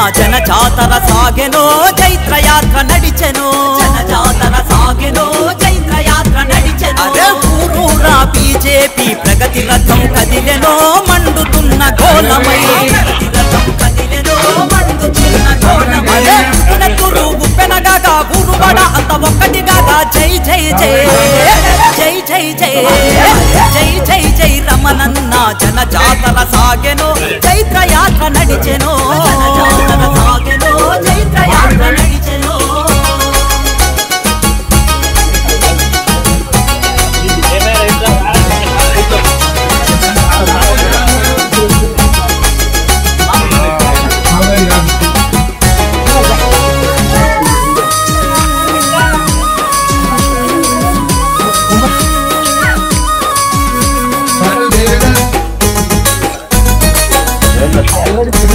జన జాతర సాగెనో చైత్రయాత్ర నడిచెను జన జాతర సాగెనో చైత్రయాత్ర నడిచెను అరే ఊరూరా బీజేపీ ప్రగతి రథం కదిలెనో మండుతున్న గోళమై ప్రగతి రథం కదిలెనో మండుతున్న గోళమై పునతురు ఉప్పెనగా ఊరుబడ అంత ఒక్కటిగా జై జై జై జై జై జై జై జై జై రమణన్న జన జాతర సాగెనో చైత్రయాత్ర నడిచెను జన జాతర సాగెనో చైత్రయాత్ర నడిచెను Let's go.